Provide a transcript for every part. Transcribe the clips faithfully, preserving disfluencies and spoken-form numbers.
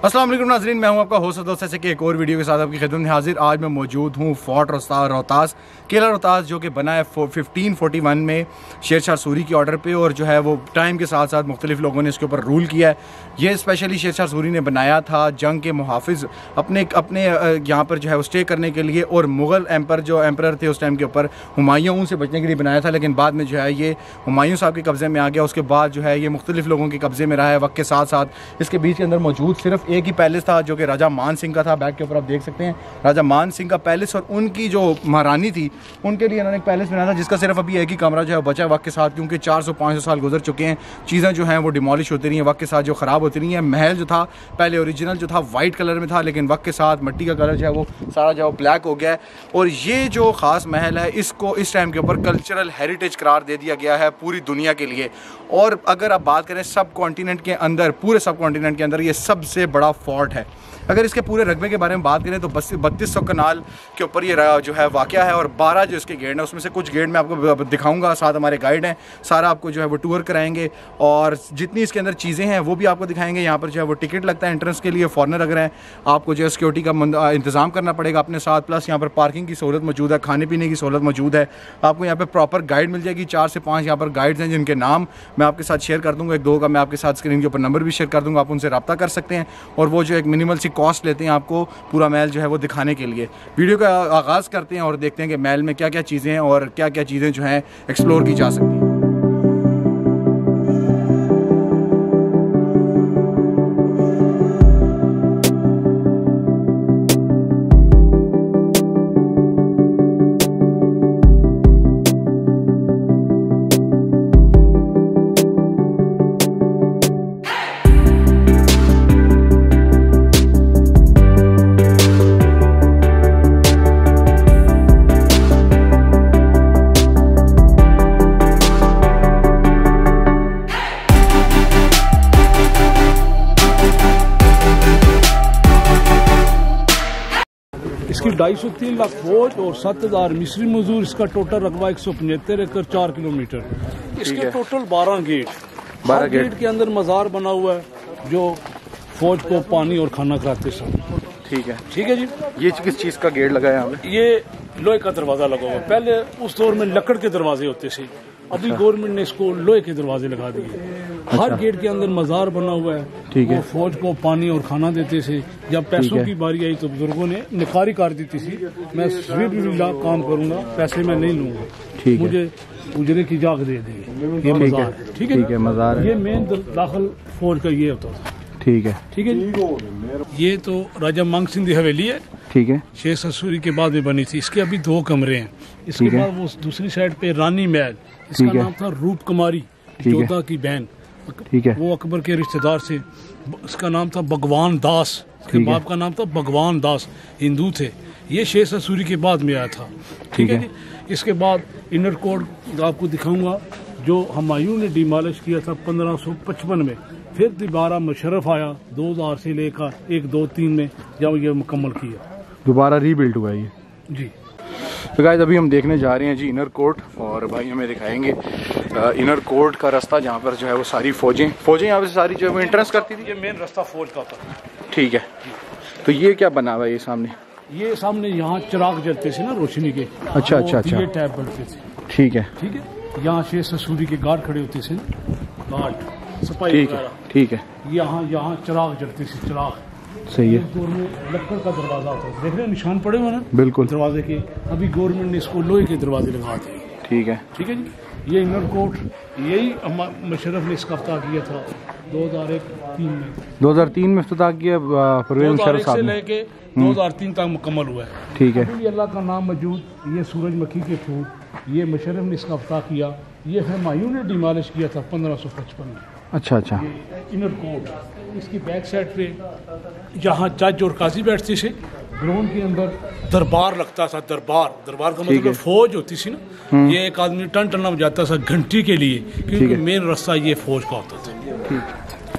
अस्सलाम वालेकुम नाज़रीन, मैं हूं आपका होस्ट दोस्त ऐसे कि एक और वीडियो के साथ आपकी खिदमत में हाजिर। आज मैं मौजूद हूं फोर्ट रोहतास, किला रोहतास, जो कि बना है फिफ्टीन फोर्टी वन में शेर शाह सूरी के ऑर्डर पे, और जो है वो टाइम के साथ साथ मुख्तलिफ लोगों ने इसके ऊपर रूल किया है। ये स्पेशली शेर शाह सूरी ने बनाया था जंग के मुहाफिज अपने अपने यहाँ पर जो है वो स्टे करने के लिए, और मुग़ल एम्पर जो एम्पर थे उस टाइम के ऊपर हुमायूं उनसे बचने के लिए बनाया था। लेकिन बाद में जो है ये हुमायूं साहब के कब्ज़े में आ गया। उसके बाद जो है ये मुख्तलिफ लोगों के कब्ज़े में रहा है वक्त के साथ साथ। इसके बीच के अंदर मौजूद सिर्फ एक ही पैलेस था जो कि राजा मान सिंह का था। बैक के ऊपर आप देख सकते हैं राजा मान सिंह का पैलेस, और उनकी जो महारानी थी उनके लिए इन्होंने एक पैलेस बनाया था जिसका सिर्फ अभी एक ही कमरा जो है बचा है वक्त के साथ, क्योंकि चार सौ पाँच सौ साल गुजर चुके हैं। चीज़ें जो हैं वो डिमोलिश होती रही हैं वक्त के साथ, जो ख़राब होती रही हैं। महल जो था पहले ओरिजिनल जो था वाइट कलर में था, लेकिन वक्त के साथ मिट्टी का कलर जो है वो सारा जो है ब्लैक हो गया है। और ये जो ख़ास महल है इसको इस टाइम के ऊपर कल्चरल हेरिटेज करार दे दिया गया है पूरी दुनिया के लिए। और अगर आप बात करें सब कॉन्टिनेंट के अंदर, पूरे सब कॉन्टिनेंट के अंदर ये सबसे बड़ा फोर्ट है। अगर इसके पूरे रकबे के बारे में बात करें तो बस बत्तीस सौ कनाल के ऊपर ये जो है वाक़या है, और बारह जो इसके गेट हैं उसमें से कुछ गेट मैं आपको दिखाऊंगा। साथ हमारे गाइड हैं, सारा आपको जो है वो टूर कराएंगे और जितनी इसके अंदर चीज़ें हैं वो भी आपको दिखाएंगे। यहाँ पर जो है वो टिकट लगता है एंट्रेंस के लिए। फॉरनर अगर हैं आपको जो है सिक्योरिटी का इंतज़ाम करना पड़ेगा अपने साथ। प्लस यहाँ पर पार्किंग की सहूलत मौजूद है, खाने पीने की सहूलत मौजूद है। आपको यहाँ पर प्रॉपर गाइड मिल जाएगी। चार से पाँच यहाँ पर गाइड्स हैं जिनके नाम मैं आपके साथ शेयर कर दूँगा। एक दो का मैं आपके साथ स्क्रीन के ऊपर नंबर भी शेयर कर दूँगा, आप उनसे रब्ता कर सकते हैं। और वो जो एक मिनिमल सी कॉस्ट लेते हैं आपको पूरा महल जो है वो दिखाने के लिए। वीडियो का आगाज़ करते हैं और देखते हैं कि महल में क्या क्या चीज़ें हैं और क्या क्या चीज़ें जो हैं एक्सप्लोर की जा सकती हैं। इसकी ढाई सौ तीन लाख फौज और सात हजार मिस्री मजदूर। इसका टोटल रकबा एक सौ पचहत्तर एकड़ चार किलोमीटर। इसके टोटल बारह गेट, बारह गेट।, गेट के अंदर मजार बना हुआ है जो फौज को पानी और खाना खिलाते सब। ठीक है ठीक है जी। ये किस चीज का गेट लगा है यहाँ पे? ये लोहे का दरवाजा लगा हुआ है। पहले उस दौर में लकड़ के दरवाजे होते थे, अभी गवर्नमेंट ने इसको लोहे के दरवाजे लगा दिए। अच्छा। हर गेट के अंदर मजार बना हुआ है। ठीक है। फौज को पानी और खाना देते थे। जब पैसों की बारी आई तो बुजुर्गों ने निखारी कर दी थी, मैं स्वीट काम करूंगा, पैसे मैं नहीं लूंगा, ठीक मुझे उजरे की जाग दे देंगे। ये मजार है। ठीक है, मजार ये मेन दाखिल फौज का ये होता था। ठीक है। ठीक है। ये तो राजा मांग सिंह की हवेली है। ठीक है। शेर शाह सूरी के बाद में बनी थी। इसके अभी दो कमरे हैं। इसके बाद वो दूसरी साइड पे रानी महल, इसका नाम था रूप कुमारी, जोधा की बहन। ठीक है। वो अकबर के रिश्तेदार से, इसका नाम था भगवान दास, इसके बाप का नाम था भगवान दास, हिंदू थे। ये शेर शाह सूरी के बाद में आया था। ठीक है जी। इसके बाद इनर कोड आपको दिखाऊंगा जो हुमायूं ने डिमोलिश किया था पंद्रह सौ पचपन में। फिर दोबारा मुशर्रफ आया दो हजार से लेकर एक दो तीन में जब ये मुकम्मल किया, दोबारा रीबिल्ड हुआ ये जी। तो गाइस अभी हम देखने जा रहे हैं जी इनर कोर्ट, और भाई हमें दिखाएंगे इनर कोर्ट का रास्ता जहाँ पर जो है वो सारी फौजें फौजें यहाँ पे सारी जो है वो एंट्रेंस करती थी। ये मेन रास्ता फौज का था। ठीक है। तो ये क्या बना हुआ है ये सामने? ये सामने यहाँ चिराग जलते थे ना रोशनी के। अच्छा अच्छा अच्छा। ये टैप बढ़ते थे। ठीक है। ठीक है। यहाँ शेर शाह सूरी के गार्ड खड़े होते थे, गार्ड सिपाही वगैरह। ठीक है। यहाँ यहाँ चिराग जलते थे, चिराग। सही है। लकड़ का दरवाजा होता है, देख रहे हैं निशान पड़े हुए ना बिल्कुल दरवाजे के। अभी गवर्नमेंट ने इसको लोहे के दरवाजे लगा दिए। ठीक है। ठीक है जी। ये इनर कोर्ट यही मुशर्रफ ने इसका इफ्ताह किया था दो हजार तीन में। दो हजार तीन में इफ्ताह किया परवेज मुशर्रफ साहब ने, लेके दो हजार तीन तक मुकम्मल हुआ है। ठीक है। अभी अल्लाह का नाम मौजूद, ये सूरजमुखी के फूल, ये मुशर्रफ ने इसका इफ्ताह किया। ये हुमायूं ने डिमोलिश किया था पंद्रह सौ पचपन में। अच्छा अच्छा। इनर कोर्ट, इसकी बैक साइड पे जहाँ जज और काजी बैठते थे, ग्राउंड के अंदर दरबार लगता था। दरबार दरबार का मतलब फौज होती थी ना। ये एक आदमी टन टन में जाता था घंटी के लिए, क्योंकि मेन रास्ता ये फौज का होता था।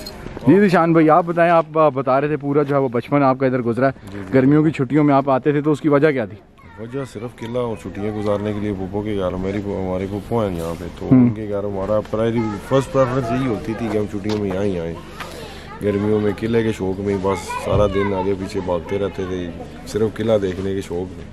जी निशान भाई आप बताएं, आप बता रहे थे पूरा जो है वो बचपन आपका इधर गुजरा है, गर्मियों की छुट्टियों में आप आते थे, तो उसकी वजह क्या थी? वजह सिर्फ किला और छुट्टियां गुजारने के लिए पुप्पो के घर, मेरी हमारे पुप्पो हैं यहाँ पे, तो उनके घर हमारा प्रायरी फर्स्ट प्रेफरेंस यही होती थी कि हम छुट्टियों में यहाँ ही आए। गर्मियों में किले के शौक में बस सारा दिन आगे पीछे भागते रहते थे, सिर्फ किला देखने के शौक में।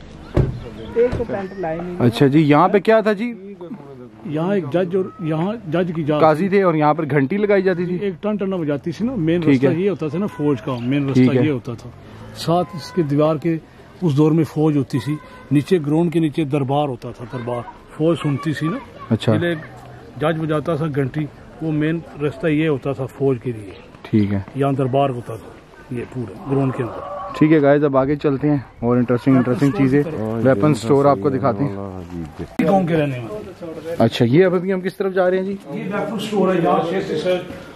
अच्छा जी, यहाँ पे क्या था जी? यहाँ एक जज और यहाँ जज की काजी थे और यहाँ पर घंटी लगाई जाती थी, एक टन टन बजाती थी ना। मेन रास्ता ये होता था ना फौज का, मेन रास्ता ये होता था। साथ इसके दीवार के उस दौर में फौज होती थी, नीचे ग्राउंड के नीचे दरबार होता था, दरबार फौज सुनती थी ना। अच्छा, जज बजाता था घंटी, वो मेन रास्ता ये होता था फौज के लिए। ठीक है, यहाँ दरबार होता था ये पूरा ग्राउंड के अंदर। ठीक है गाइस, अब आगे चलते हैं और इंटरेस्टिंग इंटरेस्टिंग चीजें, वेपन स्टोर आपको दिखाते हैं। गाँव के रहने वाले। अच्छा, ये अभी हम किस तरफ जा रहे हैं जी? ये वेपन स्टोर है, यहाँ से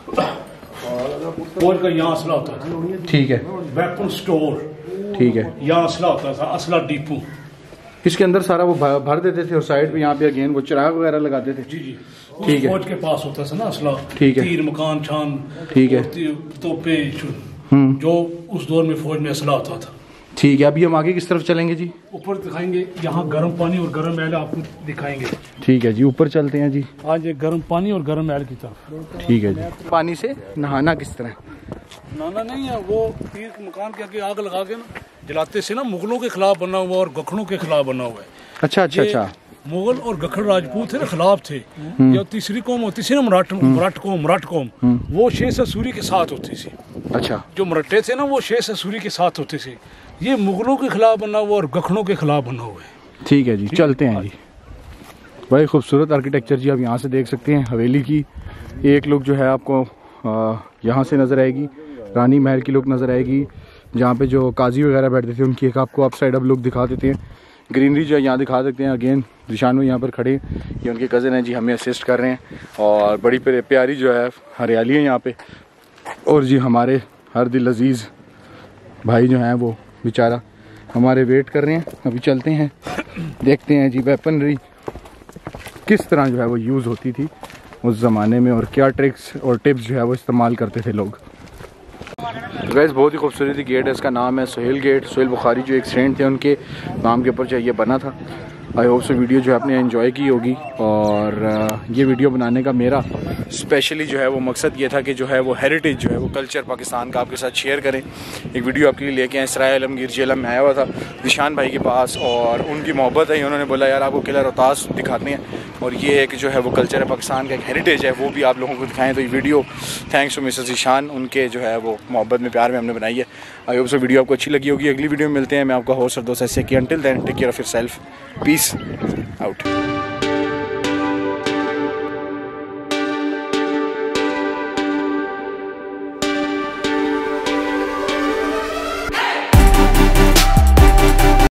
फौज का यहाँ असला होता था। ठीक है, वेपन स्टोर, ठीक है, यहाँ असला होता था, असला डिपो। इसके अंदर सारा वो भर देते थे और साइड पे यहाँ पे अगेन वो चिराग वगैरह लगाते थे। जी जी, ठीक है, फौज के पास होता था ना असला। ठीक है, तीर, मकान, छान, ठीक है, तोपे, जो उस दौर में फौज में असला होता था। ठीक है, अभी हम आगे किस तरफ चलेंगे जी? ऊपर दिखाएंगे, यहाँ गर्म पानी और गर्म महल आपको दिखाएंगे। ठीक है जी, ऊपर चलते हैं जी। आज एक गर्म पानी और गर्म महल की तरफ। ठीक है जी। पानी से नहाना किस तरह? नहाना नहीं है, वो पीर के मकान के आगे आग लगा के ना जलाते से ना, मुगलों के खिलाफ बना हुआ और गखड़ों के खिलाफ बना हुआ है। अच्छा अच्छा अच्छा, मुगल और गखड़ राजपूत थे ना, खिलाफ थे। जो तीसरी कौम होती थी ना, मराठ मराठ कौम मराठ कौम वो शेर सूरी के साथ होती थी। अच्छा, जो मराठे थे ना वो शेर सूरी के साथ होते थे। ये मुगलों के खिलाफ बना हुआ और गखड़ों के खिलाफ बना हुआ है। ठीक है जी, चलते हैं जी। बड़ी खूबसूरत आर्किटेक्चर जी, आप यहाँ से देख सकते हैं हवेली की। एक लुक जो है आपको यहाँ से नज़र आएगी, रानी महल की लुक नज़र आएगी, जहाँ पे जो काजी वगैरह बैठते थे उनकी एक आपको अप साइड अप लुक दिखा देते हैं। ग्रीनरी जो है यहाँ दिखा सकते हैं। अगेन दिशान में यहाँ पर खड़े, ये उनके कज़न हैं जी, हमें असिस्ट कर रहे हैं और बड़ी प्यारी जो है हरियाली है यहाँ पे। और जी हमारे हर दिल अजीज़ भाई जो हैं वो बेचारा हमारे वेट कर रहे हैं। अभी चलते हैं, देखते हैं जी वेपनरी किस तरह जो है वो यूज़ होती थी उस ज़माने में और क्या ट्रिक्स और टिप्स जो है वो इस्तेमाल करते थे लोग। गैस बहुत ही खूबसूरत गेट है, इसका नाम है सुहेल गेट। सुहेल बुखारी जो एक सेंट थे उनके नाम के ऊपर जो ये बना था। आई होप सो वीडियो जो है आपने एंजॉय की होगी। और ये वीडियो बनाने का मेरा स्पेशली जो है वो मकसद ये था कि जो है वो हेरिटेज जो है वो कल्चर पाकिस्तान का आपके साथ शेयर करें। एक वीडियो आपके लिए लेके आए, इसराइल आलमगीर जेलम में आया हुआ था दिशान भाई के पास और उनकी मोहब्बत है, उन्होंने बोला यार आपको किला रोहतास दिखाते हैं और ये एक जो है वो कल्चर है पाकिस्तान का, एक हेरिटेज है, वो भी आप लोगों को दिखाएं। तो ये video thanks to mrs Ishan, उनके जो है वो मोहब्बत में प्यार में हमने बनाई है। आई होप सो वीडियो आपको अच्छी लगी होगी। अगली वीडियो में मिलते हैं। मैं आपका होस्ट और दोस्त ऐसे कि until then take care of yourself, peace out.